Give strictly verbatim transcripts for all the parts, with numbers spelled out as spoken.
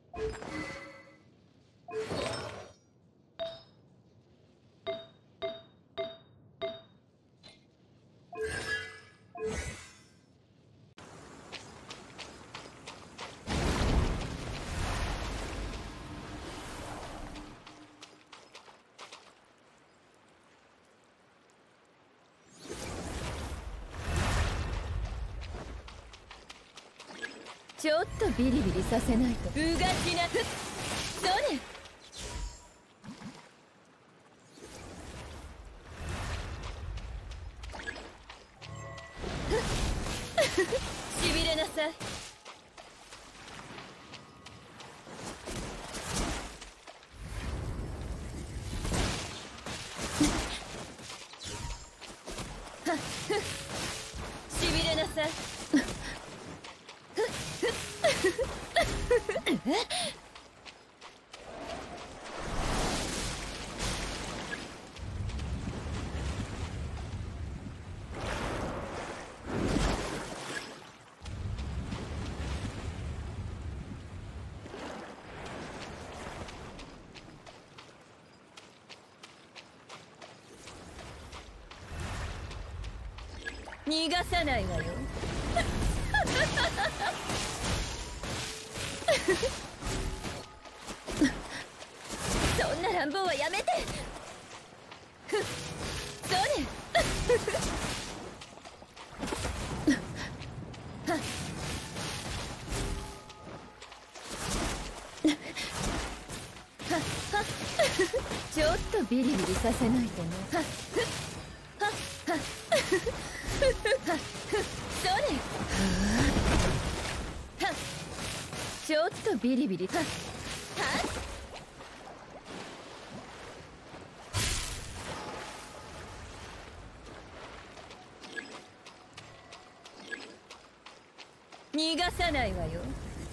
ちょっとビリビリさせないと。うがちなくそれ。しびれなさい。しびれなさい。逃がさないわよ。そんな乱暴はやめて。それ。ちょっとビリビリさせないとね。それ。ちょっとビリビリ。はっ逃がさないわよ。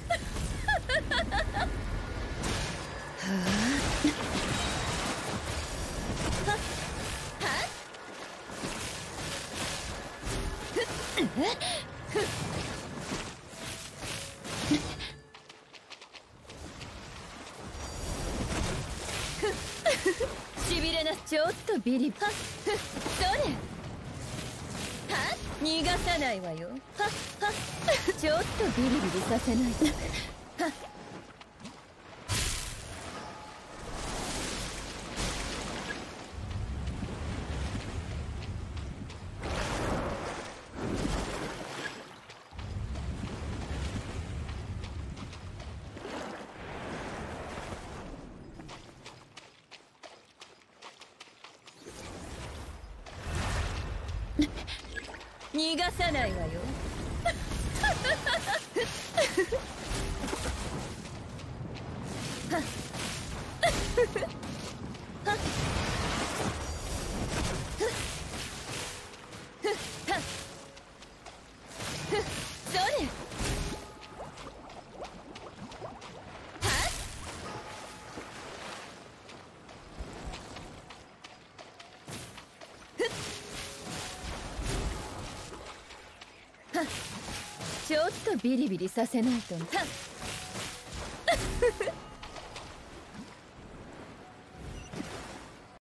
しびれな。ちょっとビリ。はっそれ。はっ逃がさないわよ。はっはっちょっとビリビリさせないと。はっ逃がさないわよ。はっはっそれ。ちょっとビリビリさせないと。はっ